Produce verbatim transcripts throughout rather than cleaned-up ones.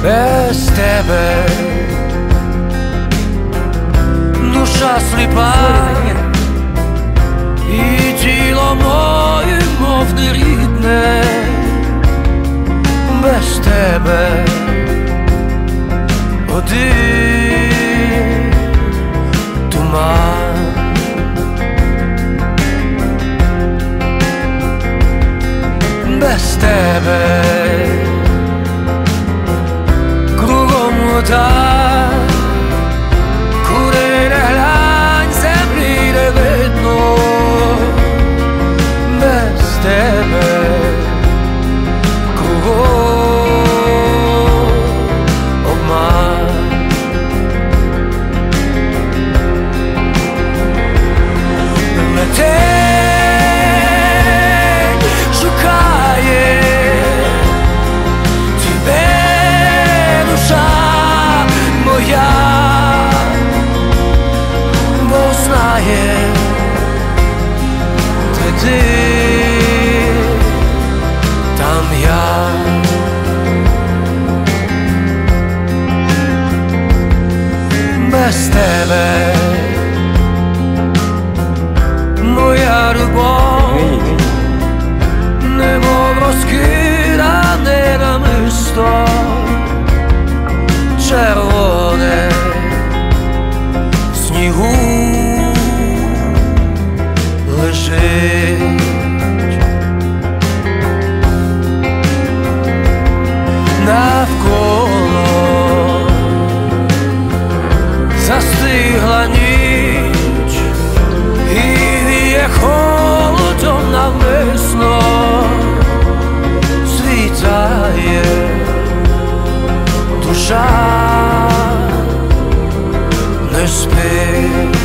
без тебе. Душа сліпа, і тіло моє, мов не рідне, без тебе один туман. Без тебе кругом вода, куди не глянь, землі не видно. Без тебе кругом обман. Летить шукає тебе душа моя, бо знає, де ти, там я. Без тебе моя любов, немов розкидане намисто червоне в снігу лежить. Навколо застигла ніч і віє холодом навмисно, світає душа, не спить.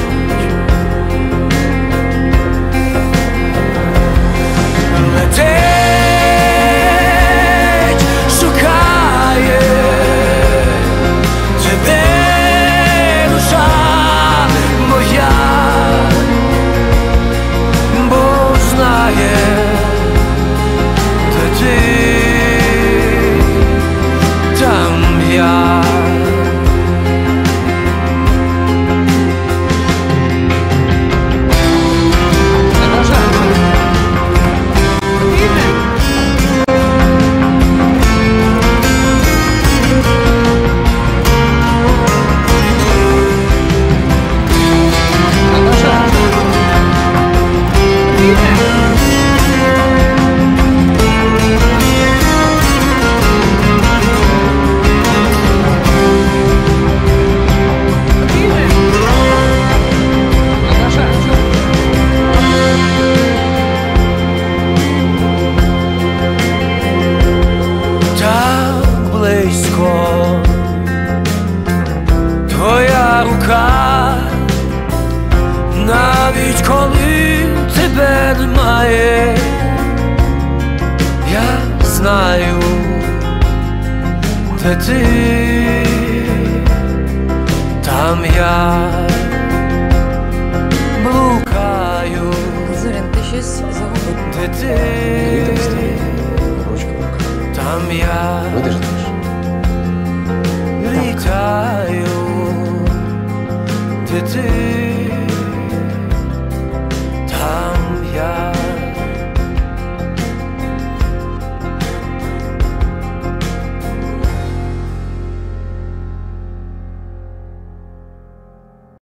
Летить шукає тебе душа моя, бо знає, де ти, там я. Твоя рука, навіть коли тебе немає, я знаю, де ти, там я блукаю. Зорян, ти щось загубив. Де ти, там я літаю, де ти.